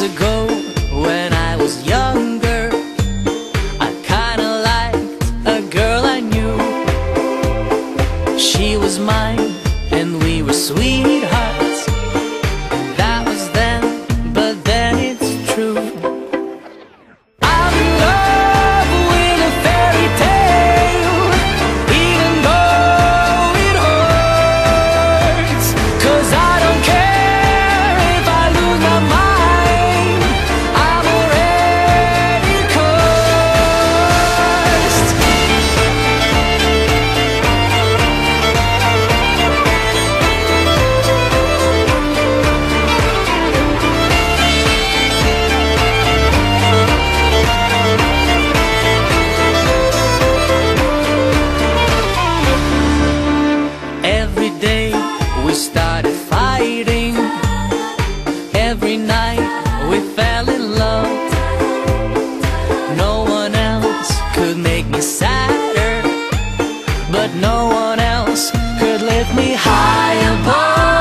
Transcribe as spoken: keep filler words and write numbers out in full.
ago, when I was younger, I kinda liked a girl I knew. She was mine, and we were sweethearts. That was then, but then it's true. I'm in love with a fairy tale, even though it hurts. 'Cause I don't care if I lose my mind, I'm already cursed. Every day we started fighting, every night we fell in love. No one else could make me sadder, but no one else could lift me high above.